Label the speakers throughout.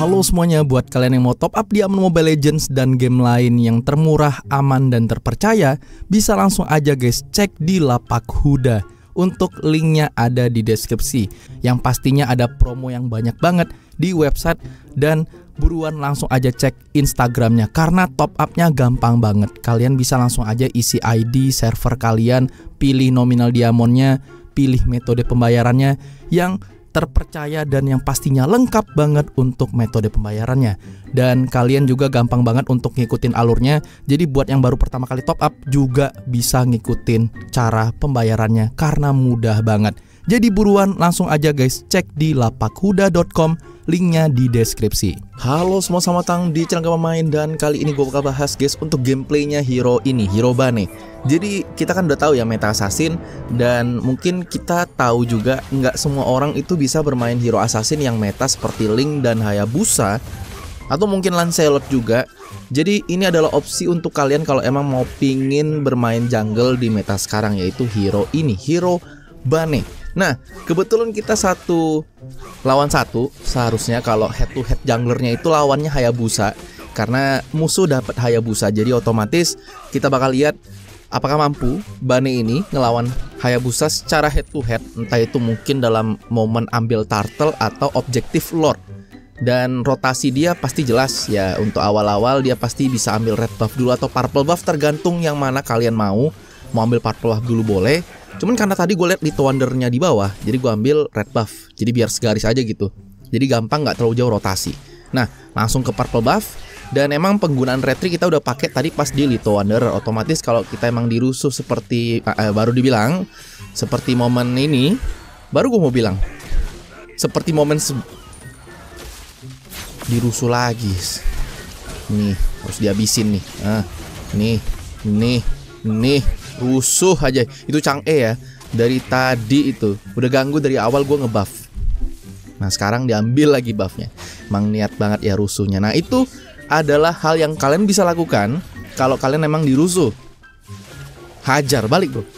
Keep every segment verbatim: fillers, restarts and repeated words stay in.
Speaker 1: Halo semuanya, buat kalian yang mau top up di Amno Mobile Legends dan game lain yang termurah, aman, dan terpercaya, bisa langsung aja guys cek di Lapak Huda. Untuk linknya ada di deskripsi. Yang pastinya ada promo yang banyak banget di website. Dan buruan langsung aja cek Instagramnya, karena top upnya gampang banget. Kalian bisa langsung aja isi I D server kalian, pilih nominal diamondnya, pilih metode pembayarannya yang terpercaya dan yang pastinya lengkap banget untuk metode pembayarannya. Dan kalian juga gampang banget untuk ngikutin alurnya. Jadi buat yang baru pertama kali top up juga bisa ngikutin cara pembayarannya karena mudah banget. Jadi buruan langsung aja guys cek di lapak huda dot com, linknya di deskripsi. Halo semua, selamat datang di channel Gampang Main. Dan kali ini gue bakal bahas guys untuk gameplaynya hero ini, hero Bane. Jadi kita kan udah tahu ya meta assassin, dan mungkin kita tahu juga nggak semua orang itu bisa bermain hero assassin yang meta seperti Link dan Hayabusa, atau mungkin Lancelot juga. Jadi ini adalah opsi untuk kalian kalau emang mau pingin bermain jungle di meta sekarang, yaitu hero ini, hero Bane. Nah, kebetulan kita satu lawan satu. Seharusnya kalau head to head junglernya itu lawannya Hayabusa, karena musuh dapat Hayabusa. Jadi otomatis kita bakal lihat apakah mampu Bane ini ngelawan Hayabusa secara head to head. Entah itu mungkin dalam momen ambil turtle atau objektif lord. Dan rotasi dia pasti jelas ya. Untuk awal-awal dia pasti bisa ambil red buff dulu atau purple buff, tergantung yang mana kalian mau. Mau ambil purple buff dulu boleh. Cuman karena tadi gue liat Little Wonder-nya di bawah, jadi gue ambil red buff. Jadi biar segaris aja gitu. Jadi gampang, nggak terlalu jauh rotasi. Nah, langsung ke purple buff. Dan emang penggunaan retri kita udah pakai tadi pas di Little Wonder. Otomatis kalau kita emang dirusuh seperti eh, baru dibilang seperti momen ini, baru gue mau bilang seperti momen se dirusuh lagi. Nih harus dihabisin nih. Nah, nih, nih, nih. Rusuh aja. Itu Chang'e ya. Dari tadi itu udah ganggu dari awal gue ngebuff. Nah sekarang diambil lagi buffnya. Emang niat banget ya rusuhnya. Nah itu adalah hal yang kalian bisa lakukan kalau kalian emang dirusuh. Hajar balik bro,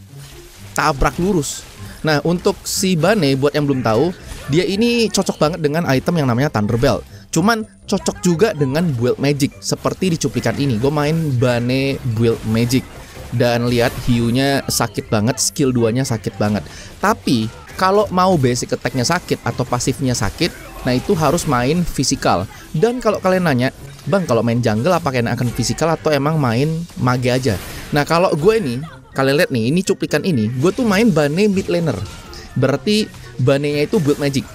Speaker 1: tabrak lurus. Nah untuk si Bane, buat yang belum tahu, dia ini cocok banget dengan item yang namanya Thunderbelt. Cuman cocok juga dengan build magic. Seperti di cuplikan ini, gue main Bane build magic. Dan lihat hiunya sakit banget, skill duanya sakit banget. Tapi kalau mau basic attack-nya sakit atau pasifnya sakit, nah itu harus main fisikal. Dan kalau kalian nanya, bang kalau main jungle apa kalian akan fisikal atau emang main mage aja? Nah kalau gue nih, kalian lihat nih, ini cuplikan ini, gue tuh main Bane mid laner. Berarti Bane-nya itu build magic,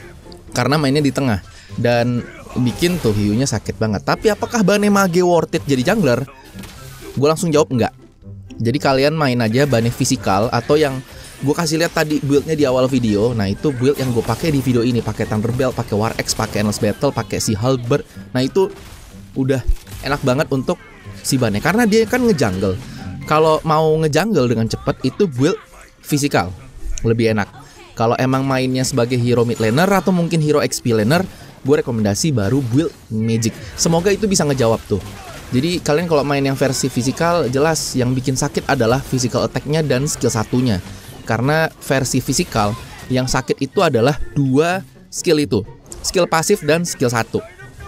Speaker 1: karena mainnya di tengah. Dan bikin tuh hiunya sakit banget. Tapi apakah Bane mage worth it jadi jungler? Gue langsung jawab enggak. Jadi kalian main aja Bane fisikal, atau yang gue kasih lihat tadi buildnya di awal video. Nah itu build yang gue pakai di video ini, pakai Thunderbelt, pakai War X, pakai Endless Battle, pakai si Halberd. Nah itu udah enak banget untuk si Bane, karena dia kan ngejungle. Kalau mau ngejungle dengan cepat itu build fisikal lebih enak. Kalau emang mainnya sebagai hero mid laner atau mungkin hero X P laner, gue rekomendasi baru build magic. Semoga itu bisa ngejawab tuh. Jadi kalian kalau main yang versi fisikal, jelas yang bikin sakit adalah physical attack-nya dan skill satunya. Karena versi fisikal yang sakit itu adalah dua skill itu, skill pasif dan skill satu.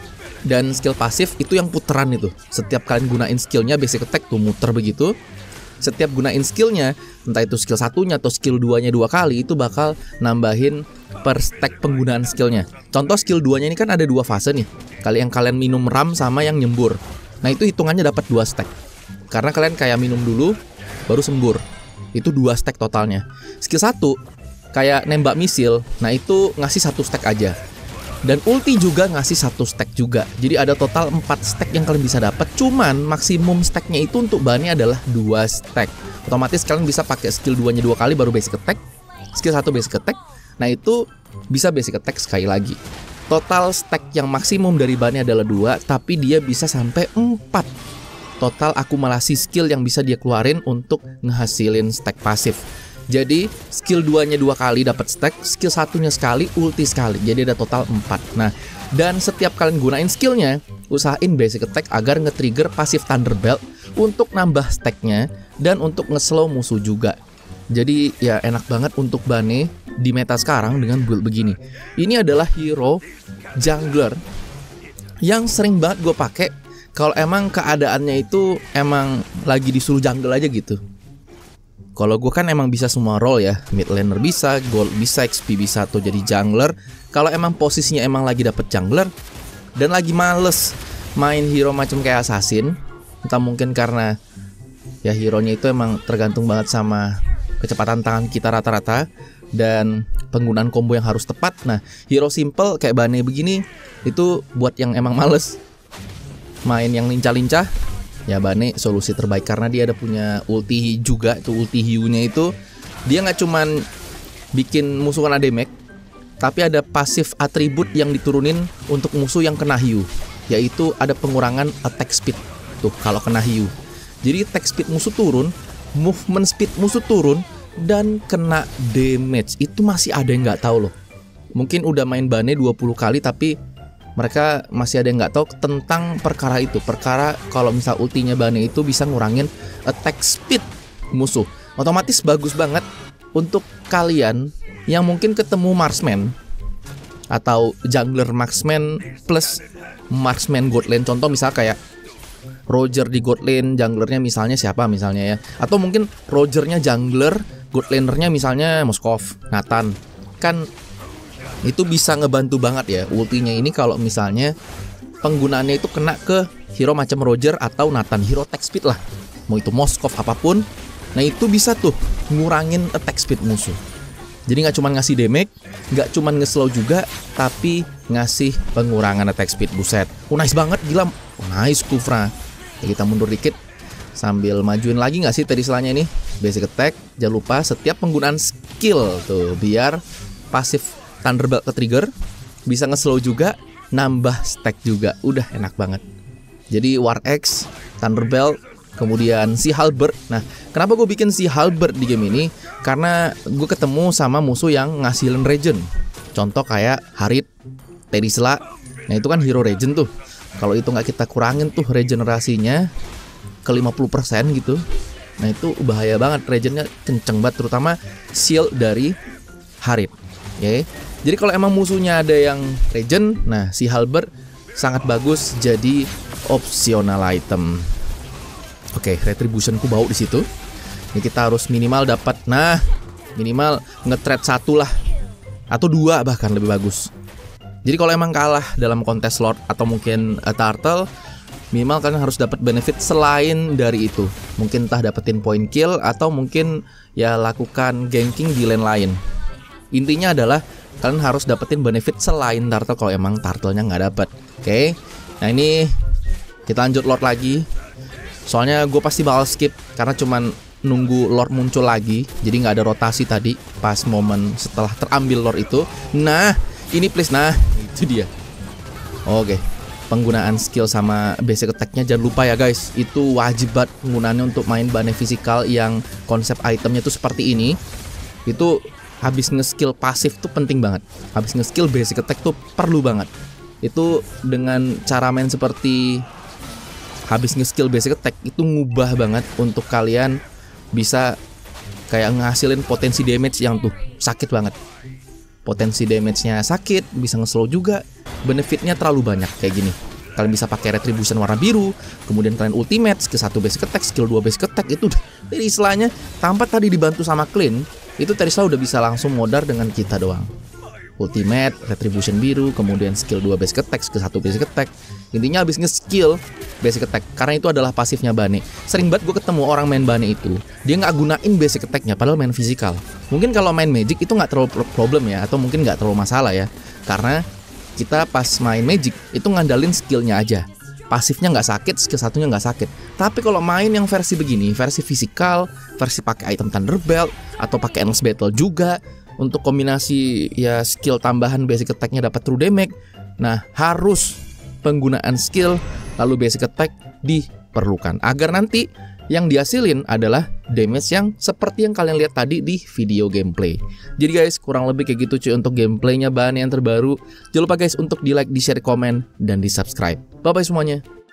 Speaker 1: Dan skill pasif itu yang puteran itu. Setiap kalian gunain skillnya basic attack tuh muter begitu. Setiap gunain skillnya, entah itu skill satunya atau skill duanya dua kali, itu bakal nambahin per stack penggunaan skillnya. Contoh skill duanya ini kan ada dua fase nih. Kali yang kalian minum ram sama yang nyembur. Nah itu hitungannya dapat dua stack. Karena kalian kayak minum dulu baru sembur. Itu dua stack totalnya. Skill satu kayak nembak misil. Nah itu ngasih satu stack aja. Dan ulti juga ngasih satu stack juga. Jadi ada total empat stack yang kalian bisa dapat. Cuman maksimum stacknya itu untuk Bane adalah dua stack. Otomatis kalian bisa pakai skill duanya dua kali baru basic attack. Skill satu basic attack. Nah itu bisa basic attack sekali lagi. Total stack yang maksimum dari Bane adalah dua, tapi dia bisa sampai empat. Total akumulasi skill yang bisa dia keluarin untuk ngehasilin stack pasif. Jadi skill duanya dua kali dapat stack, skill satunya sekali, ulti sekali. Jadi ada total empat. Nah, dan setiap kalian gunain skillnya, usahain basic attack agar nge-trigger pasif Thunderbelt untuk nambah stacknya dan untuk nge-slow musuh juga. Jadi ya enak banget untuk Bane di meta sekarang dengan build begini. Ini adalah hero jungler yang sering banget gue pakai kalau emang keadaannya itu emang lagi disuruh jungle aja gitu. Kalau gue kan emang bisa semua role ya, mid laner bisa, gold bisa, X P bisa atau jadi jungler. Kalau emang posisinya emang lagi dapet jungler dan lagi males main hero macam kayak assassin, entah mungkin karena ya hero-nya itu emang tergantung banget sama kecepatan tangan kita rata-rata dan penggunaan combo yang harus tepat. Nah, hero simple kayak Bane begini itu buat yang emang males main yang lincah-lincah, ya Bane solusi terbaik karena dia ada punya ulti juga. Itu ulti hiu-nya itu dia nggak cuman bikin musuh kena damage, tapi ada pasif atribut yang diturunin untuk musuh yang kena hiu, yaitu ada pengurangan attack speed tuh kalau kena hiu. Jadi attack speed musuh turun, movement speed musuh turun, dan kena damage. Itu masih ada yang nggak tahu loh. Mungkin udah main Bane dua puluh kali tapi mereka masih ada yang nggak tahu tentang perkara itu. Perkara kalau misal ultinya Bane itu bisa ngurangin attack speed musuh. Otomatis bagus banget untuk kalian yang mungkin ketemu marksman atau jungler marksman plus marksman god lane. Contoh misal kayak Roger di god lane, junglernya misalnya siapa misalnya ya, atau mungkin Rogernya jungler, god lanernya misalnya Moskov, Nathan. Kan itu bisa ngebantu banget ya ultinya ini kalau misalnya penggunaannya itu kena ke hero macam Roger atau Nathan, hero attack speed lah, mau itu Moskov apapun. Nah itu bisa tuh ngurangin attack speed musuh. Jadi nggak cuma ngasih damage, nggak cuma nge-slow juga, tapi ngasih pengurangan attack speed. Buset, oh nice banget, gila, oh, nice Kufra. Ya, kita mundur dikit sambil majuin lagi nggak sih tadi selanya ini basic attack. Jangan lupa setiap penggunaan skill tuh biar pasif Thunderbolt ke trigger, bisa nge-slow juga, nambah stack juga, udah enak banget. Jadi War X, Thunderbolt, kemudian si Halberd. Nah, kenapa gue bikin si Halberd di game ini? Karena gue ketemu sama musuh yang ngasilin regen. Contoh kayak Harit, Terisla. Nah itu kan hero regen tuh. Kalau itu nggak kita kurangin tuh regenerasinya ke lima puluh persen gitu, nah itu bahaya banget, regennya kenceng banget, terutama shield dari Harit. Oke, okay. Jadi kalau emang musuhnya ada yang regen, nah si Halberd sangat bagus jadi opsional item. Oke, okay, retributionku bau di situ. Ini kita harus minimal dapat, nah minimal nge-trade satu lah, atau dua bahkan lebih bagus. Jadi kalau emang kalah dalam kontes Lord atau mungkin uh, Turtle, minimal kalian harus dapat benefit selain dari itu. Mungkin entah dapetin point kill atau mungkin ya lakukan ganking di lane lain. Intinya adalah kalian harus dapetin benefit selain Turtle kalau emang Turtle-nya nggak dapet. Oke, okay? Nah ini kita lanjut Lord lagi. Soalnya gue pasti bakal skip karena cuman nunggu Lord muncul lagi. Jadi nggak ada rotasi tadi pas momen setelah terambil Lord itu. Nah ini please, nah itu dia. Oke, okay. Penggunaan skill sama basic attack-nya jangan lupa ya guys. Itu wajib banget penggunaannya untuk main Bane physical yang konsep itemnya tuh seperti ini. Itu habis nge-skill pasif tuh penting banget. Habis nge-skill basic attack tuh perlu banget. Itu dengan cara main seperti habis nge-skill basic attack itu ngubah banget untuk kalian bisa kayak ngasilin potensi damage yang tuh sakit banget. Potensi damage-nya sakit, bisa nge-slow juga. Benefitnya terlalu banyak kayak gini. Kalian bisa pakai retribution warna biru, kemudian kalian ultimate, skill satu basic attack, skill dua basic attack. Itu dari istilahnya tanpa tadi dibantu sama clean, itu Terisla udah bisa langsung modar dengan kita doang. Ultimate, retribution biru, kemudian skill dua basic attack, skill satu basic attack. Intinya habis nge-skill basic attack, karena itu adalah pasifnya Bane. Sering banget gue ketemu orang main Bane itu, dia nggak gunain basic attack-nya padahal main physical. Mungkin kalau main Magic itu nggak terlalu problem ya, atau mungkin nggak terlalu masalah ya, karena kita pas main Magic itu ngandalin skillnya aja. Pasifnya nggak sakit, skill satunya nggak sakit. Tapi kalau main yang versi begini, versi physical, versi pakai item Thunderbelt atau pakai Endless Battle juga, untuk kombinasi ya skill tambahan basic attack-nya dapat true damage. Nah, harus penggunaan skill lalu basic attack diperlukan agar nanti yang dihasilin adalah damage yang seperti yang kalian lihat tadi di video gameplay. Jadi guys, kurang lebih kayak gitu cuy untuk gameplaynya Bane yang terbaru. Jangan lupa guys untuk di like, di share, komen, dan di subscribe. Bye bye semuanya.